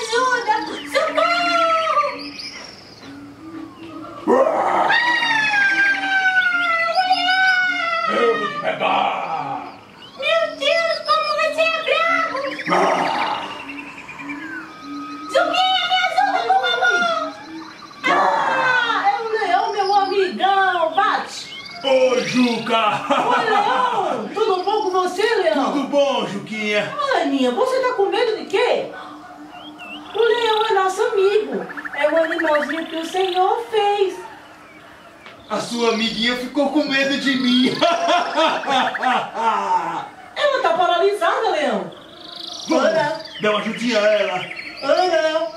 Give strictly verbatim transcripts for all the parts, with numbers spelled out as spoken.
ajuda! Socorro! Eu vou te pegar! Meu Deus, como você é bravo! Juquinha, me ajuda, por favor! Ah, é o leão, meu amigão! Bate! Ô, Juca! Oi, Leão! Tudo bom com você, Leão? Tudo bom, Juquinha? Aninha, você tá com medo de quê? O leão é nosso amigo. É o animalzinho que o Senhor fez. A sua amiguinha ficou com medo de mim. Ela tá paralisada, Leão. Vamos, Ana, dá uma ajudinha a ela. Ana.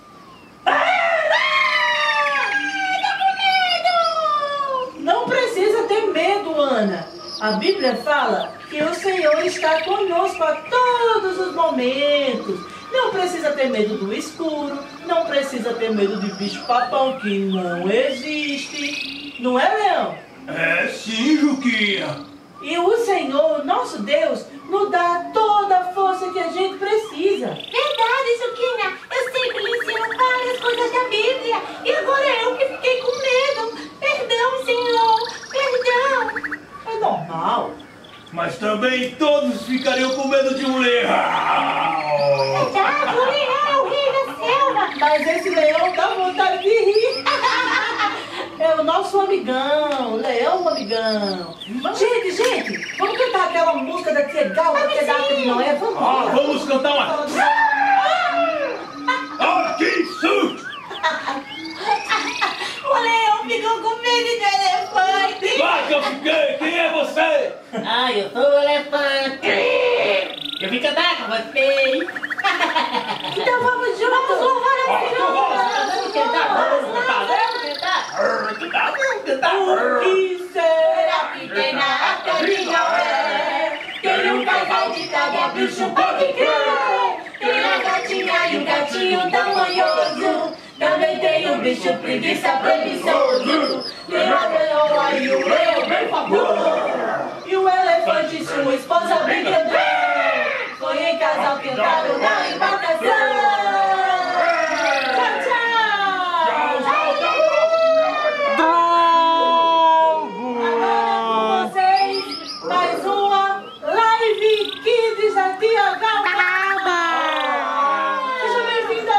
Não precisa ter medo, Ana. A Bíblia fala que o Senhor está conosco a todos os momentos. Não precisa ter medo do escuro. Não precisa ter medo de bicho-papão, que não existe. Não é, Leão? É sim, Juquinha. E o Senhor, nosso Deus, nos dá toda a força que a gente precisa. Verdade, Juquinha! Eu sempre lhe ensino várias coisas da Bíblia e agora eu que fiquei com medo. Perdão, Senhor! Perdão! É normal. Mas também todos ficariam com medo de um leão. Verdade, o leão, o rei da selva! Mas esse leão dá vontade de rir. É o nosso amigão, leão amigão. Gente, gente, vamos cantar aquela música da Tia Gal, da Tia Gata de Noé? Vamos Ah, lá. vamos cantar uma. Ah, que susto! O leão ficou com medo de elefante! Vai que eu fiquei! Quem é você? Ah, eu sou o elefante! Eu vim cantar com vocês! Então vamos juntos. Vamos louvar Ah, ao então vamos. Senhor! Cantar, Vamos vamos cantar, lá, vamos cantar! Cantar, vamos cantar. O que será Que tem na arca de Noé? Tem um casal de cada bicho, pode crer! Tem a gatinha e o gatinho tamanhoso. Também tem o bicho preguiça preguiçoso. Tem a leoa e o leão bem famoso. E o elefante e sua esposa brincando. Foi em casal que entraram na embarcação. Tchau, tchau. Agora com vocês, mais uma Live Kids da Tia Gata. Seja bem-vindo.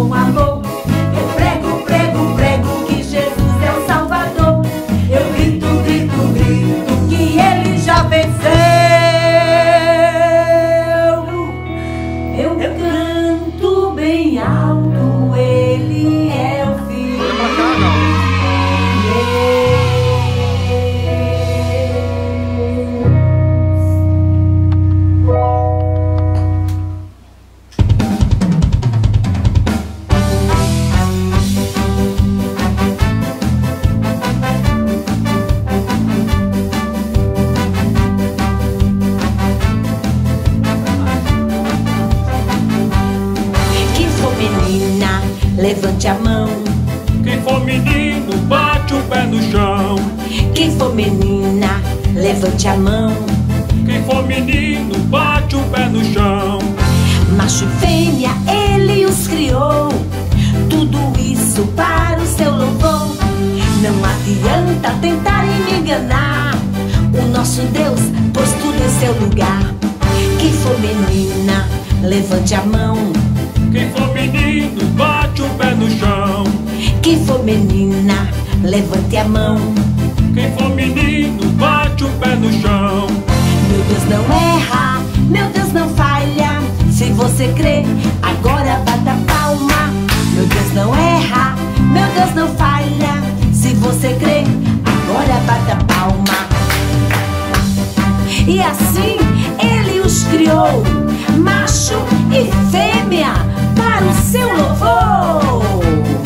com amor. Eu prego, prego, prego que Jesus é o Salvador. Eu grito, grito, grito que Ele já venceu. Eu canto bem alto, Ele é o Filho de Deus. Levante a mão. Quem for menino, bate o pé no chão. Quem for menina, levante a mão. Quem for menino, bate o pé no chão. Macho e fêmea, Ele os criou. Tudo isso para o seu louvor. Não adianta tentarem me enganar. O nosso Deus pôs tudo em seu lugar. Quem for menina, levante a mão. Quem for menino, bate o pé no chão. Quem for menina, levante a mão. Quem for menino, bate o pé no chão. Meu Deus não erra, meu Deus não falha. Se você crê, agora bata palma. Meu Deus não erra, meu Deus não falha. Se você crê, agora bata palma. E assim Ele os criou, macho e fêmea, para o seu louvor.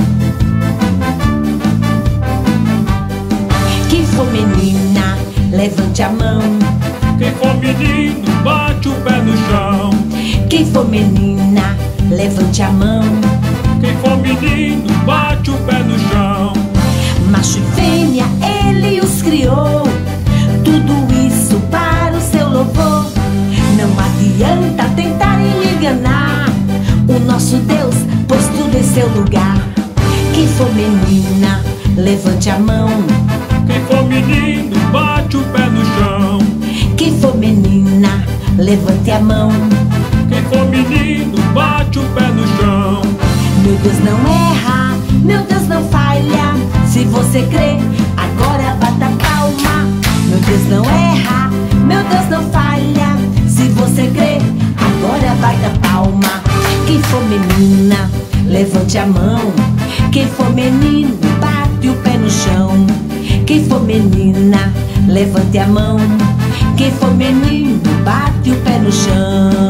Quem for menina, levante a mão. Quem for menino, bate o pé no chão. Quem for menina, levante a mão. Quem for menino, bate o pé no chão. Macho e fêmea, Ele os criou. Tudo isso para o seu louvor. Não adianta tentarem me enganar. O nosso Deus pôs tudo em seu lugar. Quem for menina, levante a mão. Quem for menino, bate o pé no chão. Quem for menina, levante a mão. Quem for menino, bate o pé no chão. Meu Deus não erra, meu Deus não falha. Se você crê, agora bata palma. Meu Deus não erra, meu Deus não falha. Se você crê, agora bata palma. Quem for menina, levante a mão. Quem for menino, bate o pé no chão. Quem for menina, levante a mão. Quem for menino, bate o pé no chão.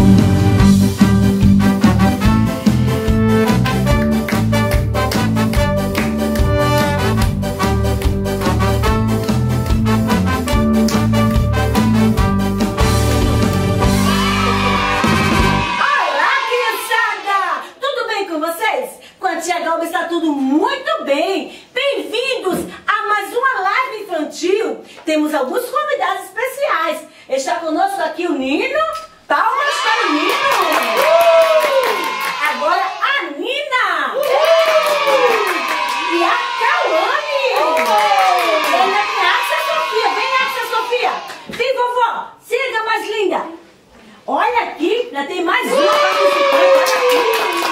Está tudo muito bem. Bem-vindos a mais uma live infantil. Temos alguns convidados especiais. Está conosco aqui o Nino. Palmas para o Nino. Agora a Nina. E a Cauane. Vem aqui, Axa Sofia. Vem, Axa Sofia. Vem, vovó. Siga, mais linda. Olha aqui, já tem mais uma participante.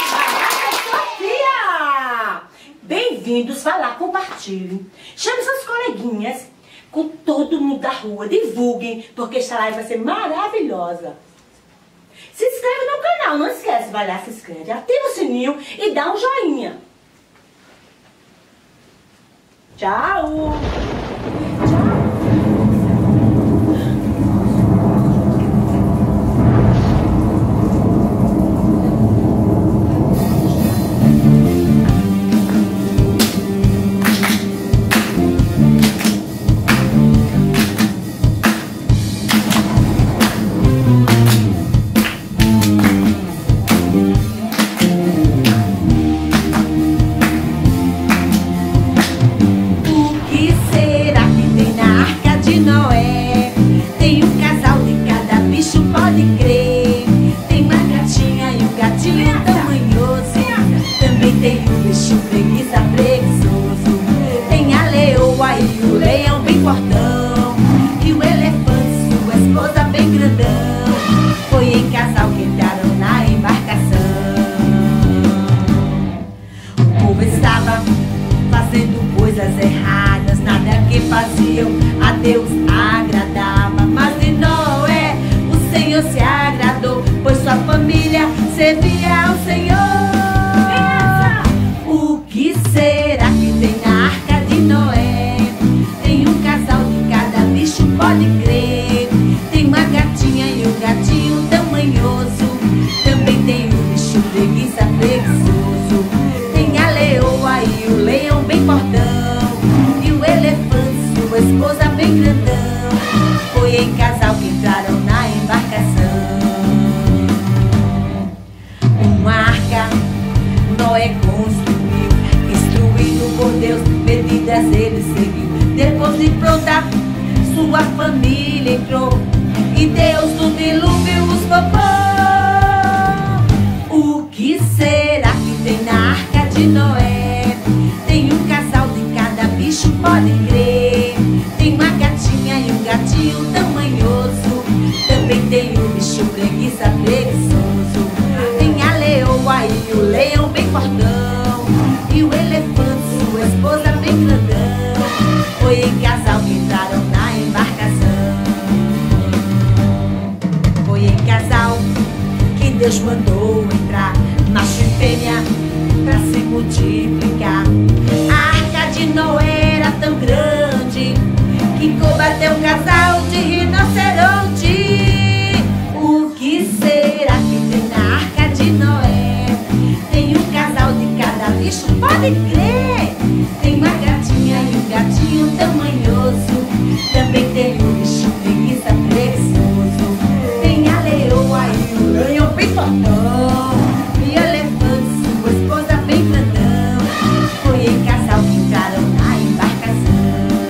Bem-vindos, vá lá, compartilhem. Chame suas coleguinhas, com todo mundo da rua, divulguem, porque esta live vai ser maravilhosa. Se inscreve no canal, não esquece, vai lá, se inscreve, ativa o sininho e dá um joinha. Tchau! Foi em casal que entraram na embarcação. coisas erradas, nada que faziam a Deus agradava. Mas de Noé o Senhor se agradou, pois sua família servia ao Senhor. O que será que tem na arca de Noé? Tem um casal de cada bicho, pode crer. Tem uma gatinha e um gatinho tão manhoso. Também tem um bicho preguiça preguiçoso. Tem a leoa e o leão bem fortão. E o elefante, sua esposa bem grandão. Foi em casal que entraram na embarcação. Uma arca Noé construiu, instruído por Deus, medidas ele seguiu. Depois de pronta, sua família entrou e Deus do dilúvio os poupou. O que será que tem na arca de Noé? Tem um casal de cada bicho, pode crer. Tem uma gatinha e um gatinho tão manhoso. Também tem um bicho preguiça preguiçoso. Tem a leoa e o leão bem fortão. E o elefante, sua esposa bem grandão. Foi em casal que entraram na embarcação. Foi em casal que Deus mandou entrar, macho e fêmea, pra se multiplicar. A arca de Noé era tão grande que combateu um casal de rinoceronte. O que será que tem na arca de Noé? Tem um casal de cada bicho, pode crer. Tem uma gatinha e um gatinho tão manhoso. Também tem um bicho preguiça preguiçoso. Tem a leoa e o leão bem fortão. E o elefante, sua esposa bem grandão. Foi em casal que entraram na embarcação.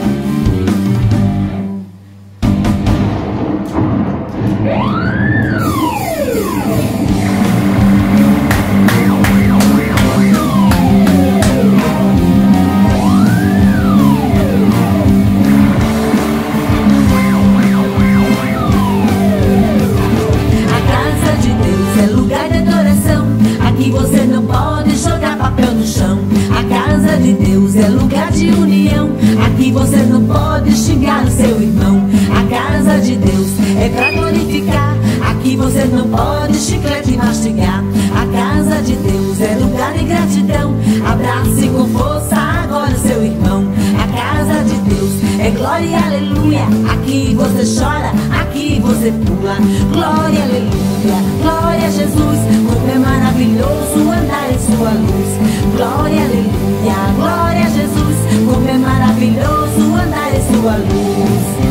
Aqui você não pode jogar papel no chão. A casa de Deus é lugar de união. Aqui você não pode xingar o seu irmão. A casa de Deus é pra glorificar. Aqui você não pode chiclete mastigar. A casa de Deus é lugar de gratidão. Abrace com força agora o seu irmão. A casa de Deus é glória e aleluia. Aqui você chora, aqui você pula. Glória, aleluia, glória a Jesus. Como é maravilhoso andar em sua luz. Glória, aleluia, glória a Jesus. Como é maravilhoso andar em sua luz.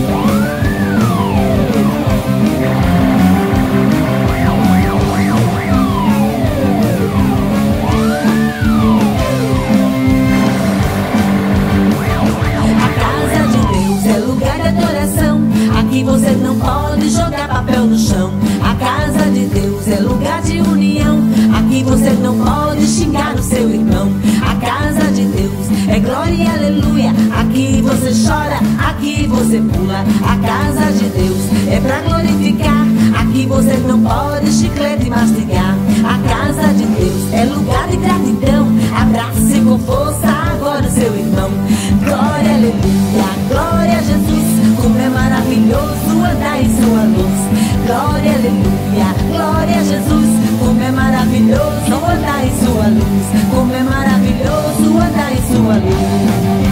Aqui você não pode jogar papel no chão. A casa de Deus é lugar de união. Aqui você não pode xingar o seu irmão. A casa de Deus é glória e aleluia. Aqui você chora, aqui você pula. A casa de Deus é pra glorificar. Aqui você não pode chiclete mastigar. A casa de Deus é lugar de gratidão. Abrace com força agora o seu irmão. Glória, aleluia, glória a Jesus. Como é maravilhoso andar em sua luz. Glória, aleluia, glória a Jesus. Como é maravilhoso andar em sua luz. Como é maravilhoso andar em sua luz.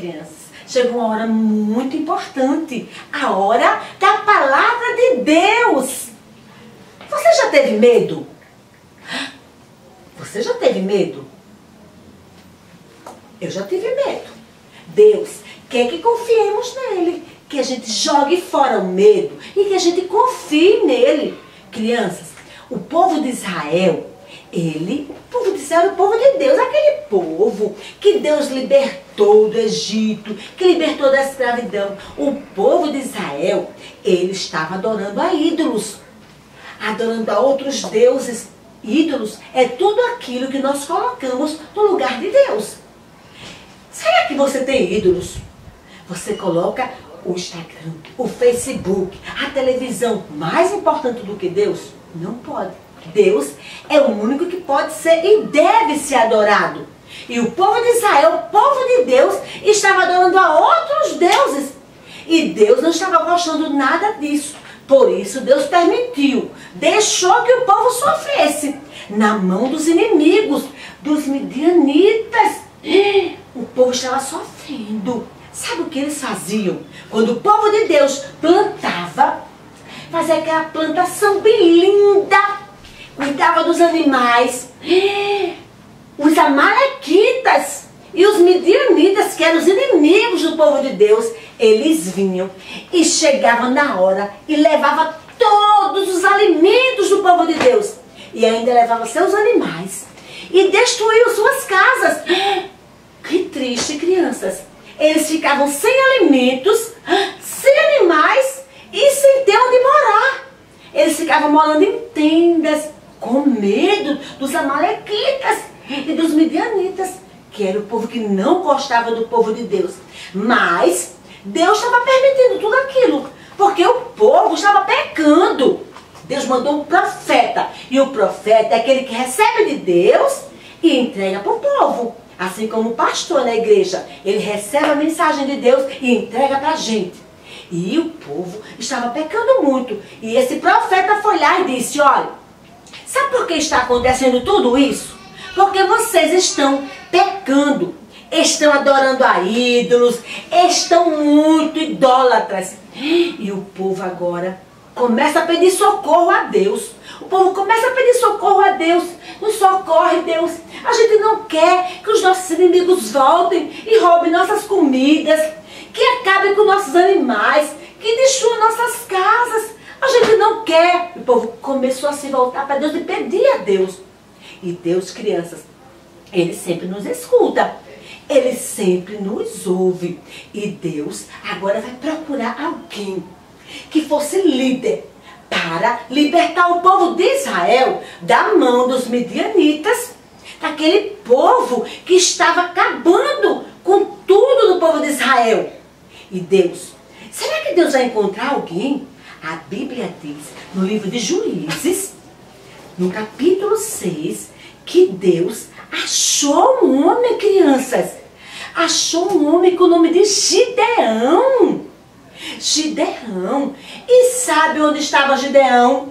crianças, chegou uma hora muito importante, a hora da palavra de Deus. Você já teve medo? Você já teve medo? Eu já tive medo. Deus quer que confiemos nele, que a gente jogue fora o medo e que a gente confie nele. Crianças, o povo de Israel, ele, o povo de Israel era o povo de Deus, aquele povo que Deus libertou do Egito, que libertou da escravidão. O povo de Israel, ele estava adorando a ídolos, adorando a outros deuses. Ídolos é tudo aquilo que nós colocamos no lugar de Deus. Será que você tem ídolos? Você coloca o Instagram, o Facebook, a televisão mais importante do que Deus? Não pode. Deus é o único que pode ser e deve ser adorado. E o povo de Israel, o povo de Deus, estava adorando a outros deuses. E Deus não estava gostando nada disso. Por isso Deus permitiu, deixou que o povo sofresse na mão dos inimigos, dos midianitas. O povo estava sofrendo. Sabe o que eles faziam? Quando o povo de Deus plantava, fazia aquela plantação bem linda, cuidava dos animais, os amalequitas e os midianitas, que eram os inimigos do povo de Deus, eles vinham e chegavam na hora e levavam todos os alimentos do povo de Deus. E ainda levavam seus animais e destruíam suas casas. Que triste, crianças. Eles ficavam sem alimentos, sem animais e sem ter onde morar. Eles ficavam morando em tendas, com medo dos amalequitas e dos midianitas, que era o povo que não gostava do povo de Deus. Mas Deus estava permitindo tudo aquilo, porque o povo estava pecando. Deus mandou um profeta, e o profeta é aquele que recebe de Deus e entrega para o povo. Assim como o pastor na igreja, ele recebe a mensagem de Deus e entrega para a gente. E o povo estava pecando muito. E esse profeta foi lá e disse, olha, sabe por que está acontecendo tudo isso? Porque vocês estão pecando, estão adorando a ídolos, estão muito idólatras. E o povo agora começa a pedir socorro a Deus. O povo começa a pedir socorro a Deus. Nos socorre, Deus. A gente não quer que os nossos inimigos voltem e roubem nossas comidas, que acabem com nossos animais, que destruam nossas casas. A gente não quer. O povo começou a se voltar para Deus e pedir a Deus. E Deus, crianças, Ele sempre nos escuta. Ele sempre nos ouve. E Deus agora vai procurar alguém que fosse líder para libertar o povo de Israel da mão dos midianitas, daquele povo que estava acabando com tudo do povo de Israel. E Deus, será que Deus vai encontrar alguém? A Bíblia diz, no livro de Juízes, no capítulo seis, que Deus achou um homem, crianças. Achou um homem com o nome de Gideão. Gideão. E sabe onde estava Gideão?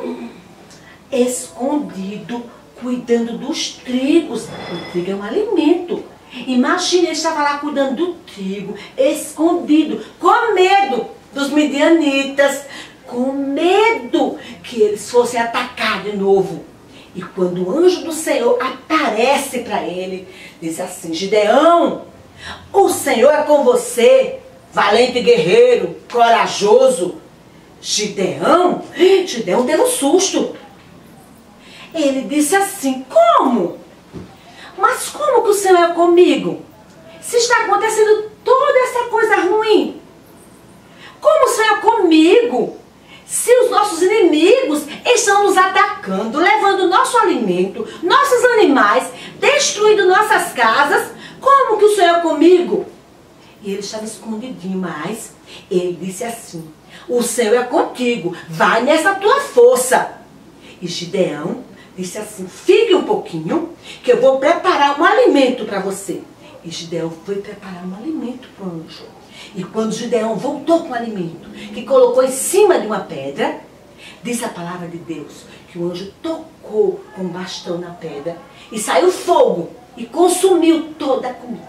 Escondido, cuidando dos trigos. O trigo é um alimento. Imagina, ele estava lá cuidando do trigo, escondido, com medo dos midianitas, com medo que eles fossem atacar de novo. E quando o anjo do Senhor aparece para ele, diz assim, Gideão, o Senhor é com você, valente guerreiro, corajoso. Gideão, Gideão teve um susto. Ele disse assim, como? Mas como que o Senhor é comigo? Se está acontecendo toda essa coisa ruim, como o Senhor é comigo? Se os nossos inimigos estão nos atacando, levando nosso alimento, nossos animais, destruindo nossas casas, como que o Senhor é comigo? E ele estava escondidinho, mas ele disse assim, o Senhor é contigo, vai nessa tua força. E Gideão disse assim, fique um pouquinho, que eu vou preparar um alimento para você. E Gideão foi preparar um alimento para o anjo. E quando Gideão voltou com o alimento, que colocou em cima de uma pedra, disse a palavra de Deus, que o anjo tocou com um bastão na pedra, e saiu fogo, e consumiu toda a comida.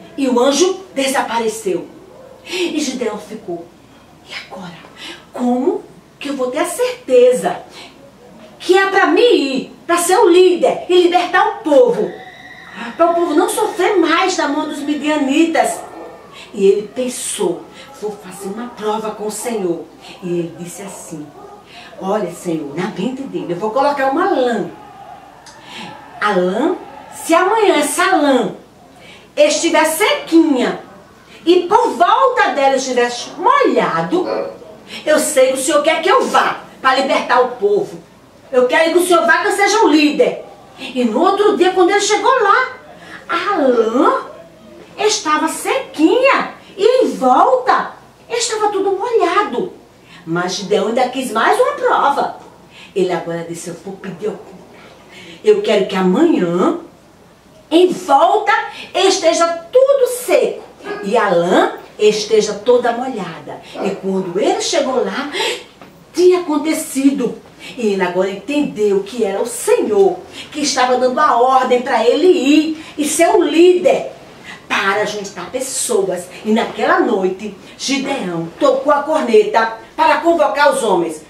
E o anjo desapareceu. E Gideão ficou, e agora? Como que eu vou ter a certeza que é para mim ir, para ser o líder e libertar o povo? Para o povo não sofrer mais na mão dos midianitas. E ele pensou, vou fazer uma prova com o Senhor. E ele disse assim, olha, Senhor, na mente dele, eu vou colocar uma lã. A lã, se amanhã essa lã estiver sequinha e por volta dela estiver molhado, eu sei que o Senhor quer que eu vá para libertar o povo. Eu quero que o Senhor vá, que eu seja um líder. E no outro dia, quando ele chegou lá, a lã estava sequinha e em volta estava tudo molhado. Mas Gideão ainda quis mais uma prova. Ele agora disse, eu vou pedir ao povo. Eu quero que amanhã, em volta, esteja tudo seco e a lã esteja toda molhada. E quando ele chegou lá, tinha acontecido. E ele agora entendeu que era o Senhor que estava dando a ordem para ele ir e ser o líder para juntar pessoas. E naquela noite, Gideão tocou a corneta para convocar os homens.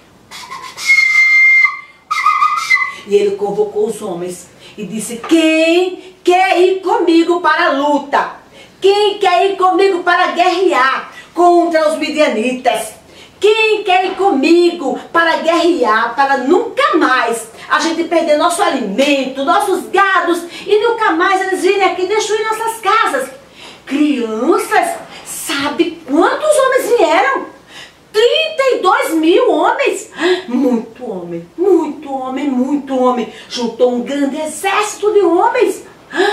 E ele convocou os homens e disse, quem quer ir comigo para a luta? Quem quer ir comigo para guerrear contra os midianitas? Quem quer ir comigo para guerrear, para nunca mais a gente perder nosso alimento, nossos gados e nunca mais eles virem aqui destruir nossas casas? Crianças, sabe quantos homens vieram? trinta e dois mil homens. Muito homem, muito homem, muito homem. Juntou um grande exército de homens.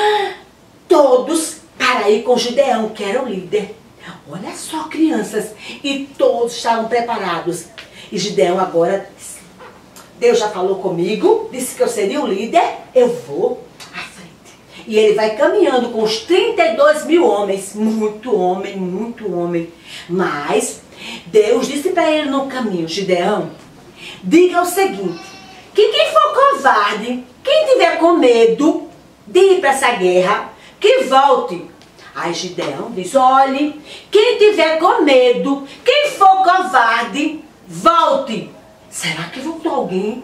Todos para ir com Gideão, que era o líder. Olha só, crianças. E todos estavam preparados. E Gideão agora disse, Deus já falou comigo, disse que eu seria o líder, eu vou à frente. E ele vai caminhando com os trinta e dois mil homens. Muito homem, muito homem. Mas Deus disse para ele no caminho, Gideão, diga o seguinte, que quem for covarde, quem tiver com medo de ir para essa guerra, que volte. Aí Gideão diz, olhe, quem tiver com medo, quem for covarde, volte. Será que voltou alguém?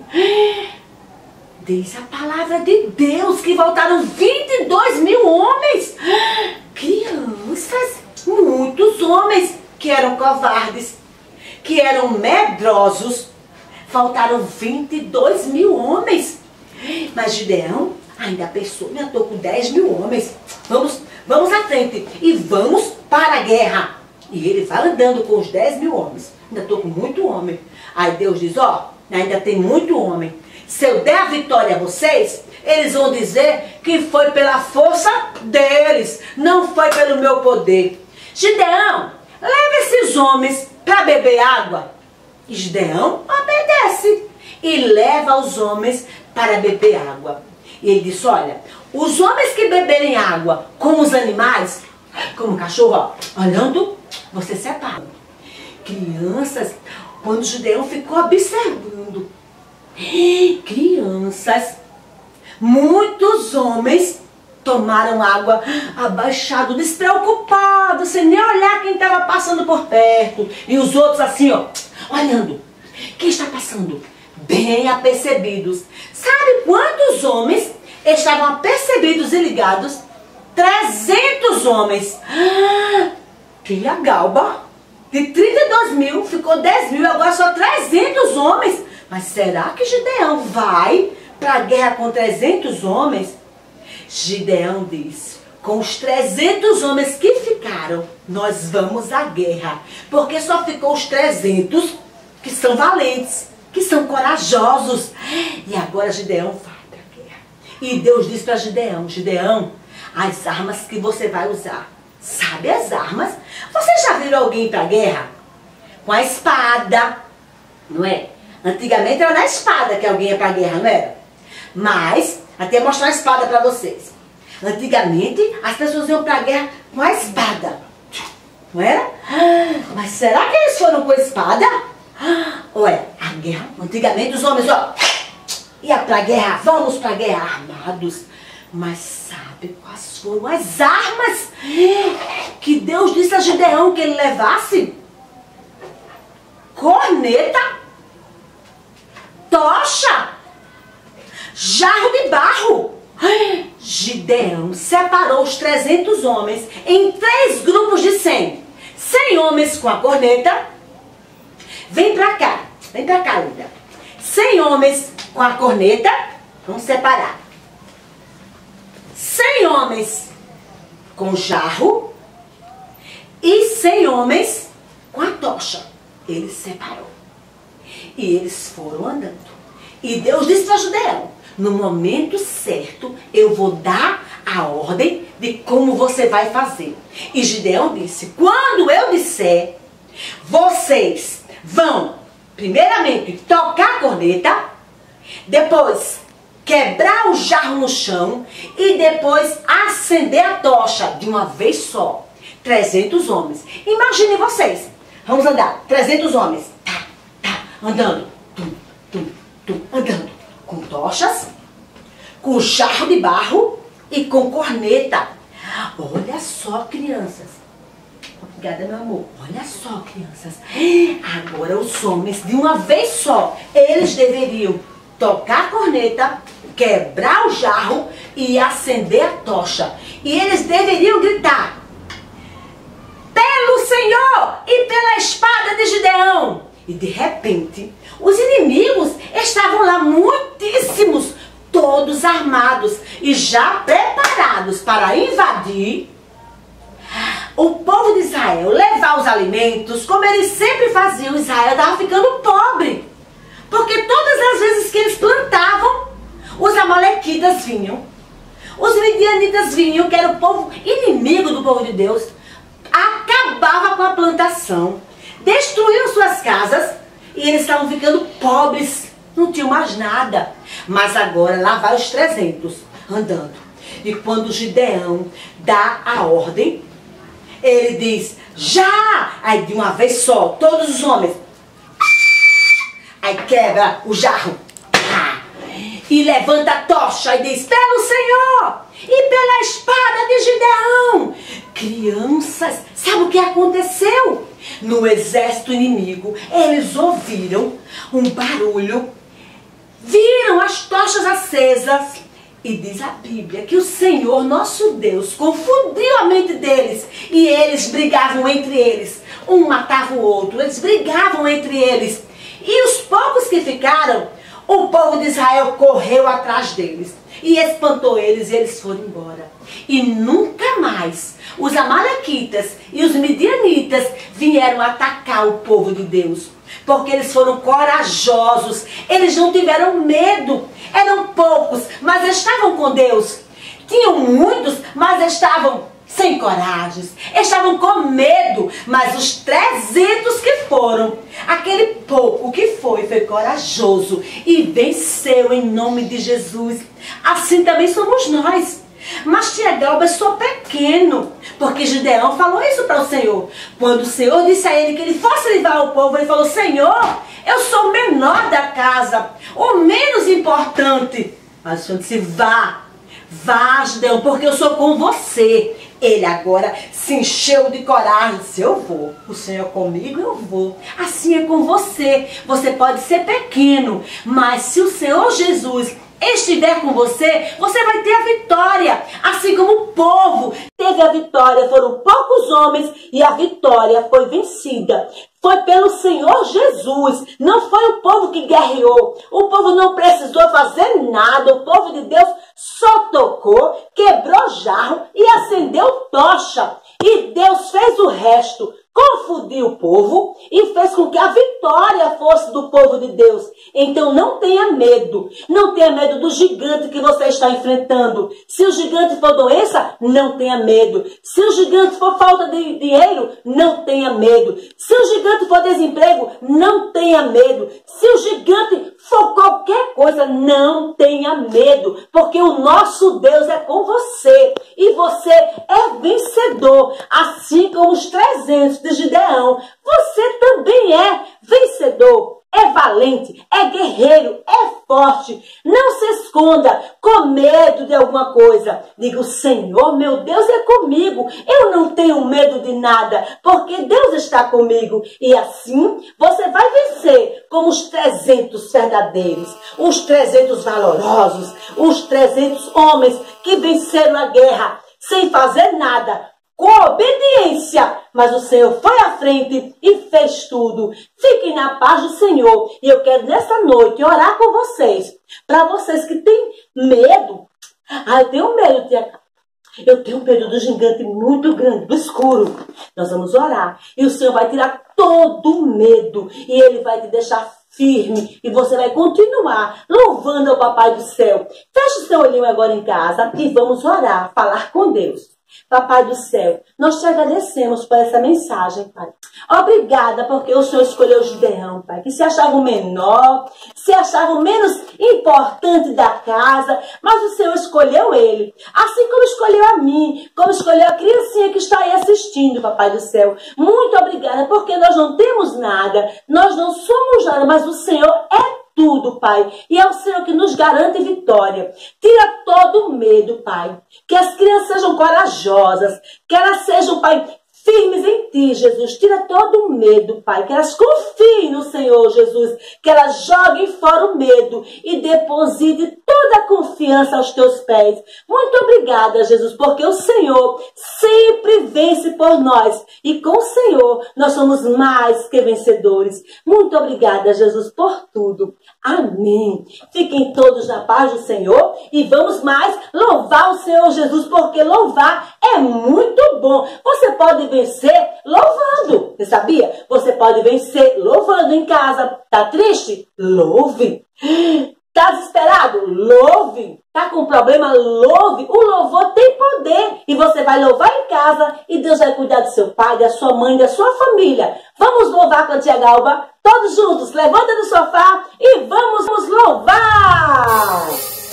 Diz a palavra de Deus que voltaram vinte e dois mil homens. Crianças, muitos homens que eram covardes, que eram medrosos. Faltaram vinte e dois mil homens. Mas Gideão ainda pensou, eu estou com dez mil homens. Vamos, vamos à frente e vamos para a guerra. E ele vai andando com os dez mil homens. Ainda estou com muito homem. Aí Deus diz, ó, ainda tem muito homem. Se eu der a vitória a vocês, eles vão dizer que foi pela força deles, não foi pelo meu poder. Gideão, leva esses homens para beber água. E Gideão obedece e leva os homens para beber água. E ele disse, olha, os homens que beberem água como os animais, como o cachorro, ó, olhando, você separa. Crianças, quando Gideão ficou observando, crianças, muitos homens tomaram água abaixado, despreocupados, sem nem olhar quem estava passando por perto. E os outros assim, ó, olhando. Quem está passando? Bem apercebidos. Sabe quantos homens estavam apercebidos e ligados? trezentos homens. Ah, que a galba. De trinta e dois mil, ficou dez mil, agora só trezentos homens. Mas será que Gideão vai para a guerra com trezentos homens? Gideão disse, com os trezentos homens que ficaram, nós vamos à guerra. Porque só ficou os trezentos que são valentes, que são corajosos. E agora Gideão vai para a guerra. E Deus disse para Gideão, Gideão, as armas que você vai usar. Sabe as armas? Vocês já viram alguém para a guerra? Com a espada, não é? Antigamente era na espada que alguém ia para a guerra, não era? Mas, até mostrar a espada para vocês. Antigamente, as pessoas iam para a guerra com a espada. Não era? Mas será que eles foram com a espada? Olha, a guerra, antigamente os homens, ó, iam para a guerra, vamos para a guerra armados, Mas sabe quais foram as armas que Deus disse a Gideão que ele levasse? Corneta, tocha, jarro de barro. Gideão separou os trezentos homens em três grupos de cem. cem homens com a corneta. Vem pra cá, vem pra cá, Lida. cem homens com a corneta. Vamos separar. cem homens com jarro e cem homens com a tocha. Ele separou. E eles foram andando. E Deus disse para Gideão: no momento certo, eu vou dar a ordem de como você vai fazer. E Gideão disse: quando eu disser, vocês vão, primeiramente, tocar a corneta, depois quebrar o jarro no chão e depois acender a tocha de uma vez só. trezentos homens. Imaginem vocês. Vamos andar. trezentos homens. Tá, tá, andando. Tum, tum, tum, andando. Com tochas, com jarro de barro e com corneta. Olha só, crianças. Obrigada, meu amor. Olha só, crianças. Agora os homens, de uma vez só, eles deveriam tocar a corneta, quebrar o jarro e acender a tocha. E eles deveriam gritar: pelo Senhor e pela espada de Gideão. E de repente, os inimigos estavam lá muitíssimos, todos armados e já preparados para invadir o povo de Israel, levar os alimentos, como eles sempre faziam. Israel estava ficando pobre, porque todas as vezes que eles plantavam, os amalequitas vinham, os midianitas vinham, que era o povo inimigo do povo de Deus, acabava com a plantação, destruíam suas casas e eles estavam ficando pobres, não tinham mais nada. Mas agora lá vai os trezentos andando. E quando Gideão dá a ordem, ele diz: já! Aí de uma vez só, todos os homens, aí quebra o jarro e levanta a tocha e diz: pelo Senhor e pela espada de Gideão. Crianças, sabe o que aconteceu? No exército inimigo, eles ouviram um barulho, viram as tochas acesas, e diz a Bíblia que o Senhor, nosso Deus, confundiu a mente deles, e eles brigavam entre eles, um matava o outro, eles brigavam entre eles, e os poucos que ficaram, o povo de Israel correu atrás deles e espantou eles, e eles foram embora. E nunca mais os amalequitas e os midianitas vieram atacar o povo de Deus, porque eles foram corajosos, eles não tiveram medo. Eram poucos, mas estavam com Deus. Tinham muitos, mas estavam sem coragem, estavam com medo. Mas os trezentos que foram, aquele pouco que foi, foi corajoso e venceu em nome de Jesus. Assim também somos nós. Mas tia Galba, eu sou pequeno, porque Gideão falou isso para o Senhor. Quando o Senhor disse a ele que ele fosse livrar o povo, ele falou: Senhor, eu sou o menor da casa, o menos importante. Mas o Senhor disse: vá, vá, Gideão, porque eu sou com você. Ele agora se encheu de coragem, disse: eu vou, o Senhor comigo, eu vou. Assim é com você. Você pode ser pequeno, mas se o Senhor Jesus estiver com você, você vai ter a vitória. Assim como o povo teve a vitória, foram poucos homens e a vitória foi vencida. Foi pelo Senhor Jesus, não foi o povo que guerreou. O povo não precisou fazer nada, o povo de Deus só tocou, quebrou jarro e acendeu tocha. E Deus fez o resto, confundiu o povo e fez com que a vitória fosse do povo de Deus. Então não tenha medo, não tenha medo do gigante que você está enfrentando. Se o gigante for doença, não tenha medo. Se o gigante for falta de dinheiro, não tenha medo. Se o gigante for desemprego, não tenha medo. Se o gigante for qualquer coisa, não tenha medo, porque o nosso Deus é com você e você é vencedor, assim como os trezentos de Gideão. Você também é vencedor, é valente, é guerreiro, é forte. Não se esconda, com medo de alguma coisa, diga: o Senhor, meu Deus, é comigo. Eu não tenho medo de nada, porque Deus está comigo. E assim você vai vencer como os trezentos verdadeiros, os trezentos valorosos, os trezentos homens que venceram a guerra sem fazer nada, com obediência, mas o Senhor foi à frente e fez tudo. Fiquem na paz do Senhor. E eu quero nessa noite orar com vocês, para vocês que têm medo. Ah, eu tenho medo, tia. Eu tenho medo do gigante muito grande, do escuro. Nós vamos orar e o Senhor vai tirar todo o medo e Ele vai te deixar firme e você vai continuar louvando ao Papai do Céu. Feche o seu olhinho agora em casa e vamos orar, falar com Deus. Papai do céu, nós te agradecemos por essa mensagem, Pai. Obrigada porque o Senhor escolheu o Gideão, Pai, que se achava o menor, se achava o menos importante da casa, mas o Senhor escolheu ele, assim como escolheu a mim, como escolheu a criancinha que está aí assistindo, Papai do céu. Muito obrigada, porque nós não temos nada, nós não somos nada, mas o Senhor é tudo, Pai. E é o Senhor que nos garante vitória. Tira todo o medo, Pai. Que as crianças sejam corajosas. Que elas sejam, Pai, firmes em Ti, Jesus. Tira todo o medo, Pai. Que elas confiem no Senhor, Jesus. Que elas joguem fora o medo e depositem toda a confiança aos Teus pés. Muito obrigada, Jesus, porque o Senhor sempre vence por nós. E com o Senhor nós somos mais que vencedores. Muito obrigada, Jesus, por tudo. Amém. Fiquem todos na paz do Senhor e vamos mais louvar o Senhor Jesus, porque louvar é muito bom. Você pode vencer louvando. Você sabia? Você pode vencer louvando em casa. Tá triste? Louve. Tá desesperado? Louve. Tá com problema? Louve. O louvor tem poder. E você vai louvar em casa e Deus vai cuidar do seu pai, da sua mãe, da sua família. Vamos louvar com a tia Galba? Todos juntos. Levanta do sofá e vamos nos louvar.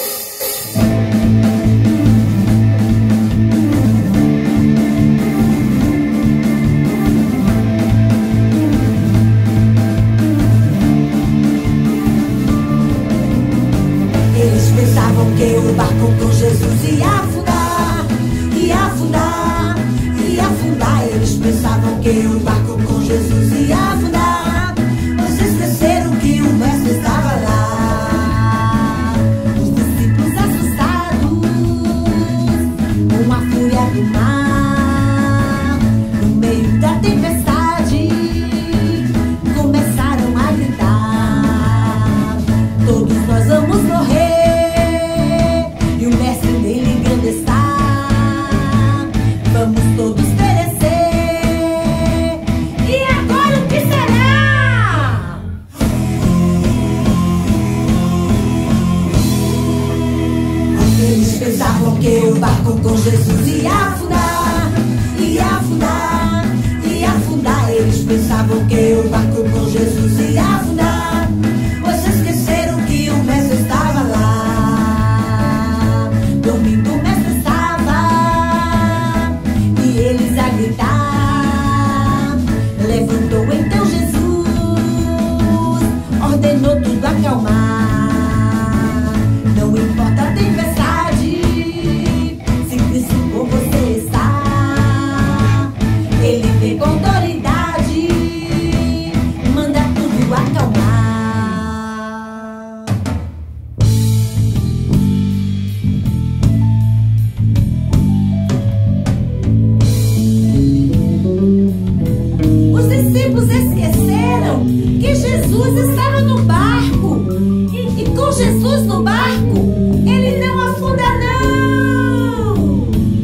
Pensavam que o barco com Jesus ia afundar, ia afundar, ia afundar. Eles pensavam que o barco com Jesus ia afundar, mas esqueceram que o mestre estava lá. Os discípulos assustados, com a fúria do mar, no meio da tempestade, começaram a gritar: todos nós vamos morrer. Vamos todos perecer. E agora o que será? Eles pensavam que o barco com Jesus ia afundar, ia afundar, ia afundar. Eles pensavam que o barco com Jesus ia afundar, mas esqueceram que o mestre estava lá. Dormindo, o mestre estava, eles a gritar. Levantou então Jesus, ordenou tudo acalmar. Não importa a tempestade, se Cristo com você está, Ele tem com autoridade, manda tudo acalmar. Esqueceram que Jesus estava no barco e, e com Jesus no barco ele não afunda não.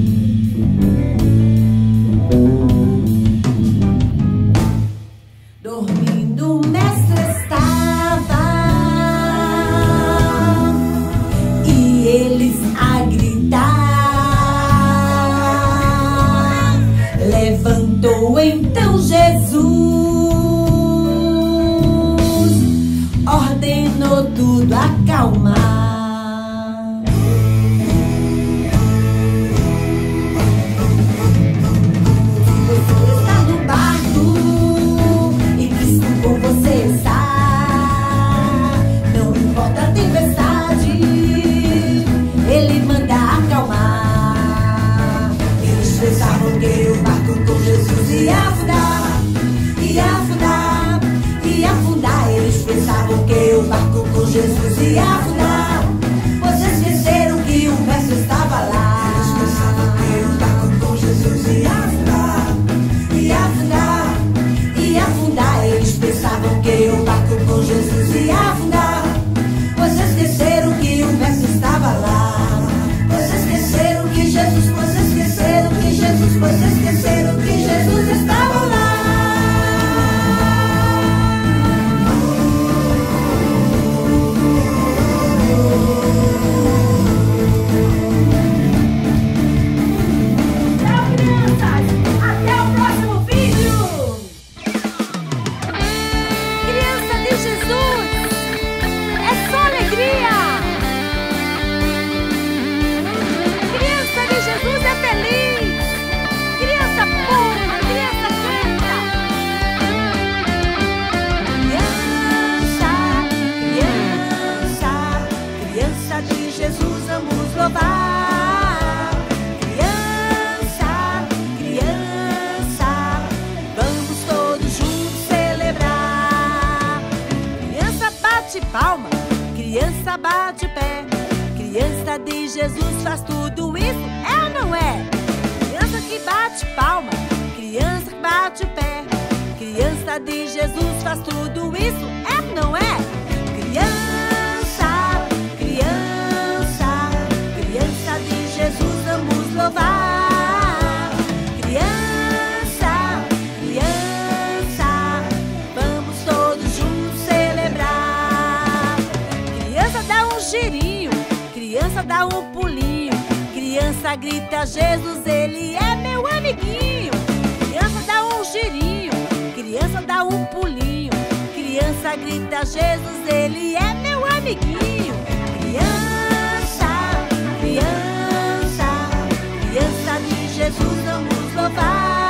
Dormindo o mestre estava e eles a gritar. Levantou então Jesus, ordenou tudo acalmar. Você está no barco e Cristo com você está. Não importa a tempestade, de Jesus vamos louvar. Criança, criança, vamos todos juntos celebrar. Criança bate palma, criança bate o pé. Criança de Jesus faz tudo isso, é ou não é? Criança que bate palma, criança que bate o pé. Criança de Jesus faz tudo isso, é ou não é? Criança, criança, criança de Jesus vamos louvar. Criança, criança, vamos todos juntos celebrar. Criança dá um girinho, criança dá um pulinho. Criança grita, Jesus, ele é meu amiguinho. Criança dá um girinho, criança dá um pulinho. Criança grita, Jesus, ele é meu amiguinho. Criança, criança, criança de Jesus vamos louvar.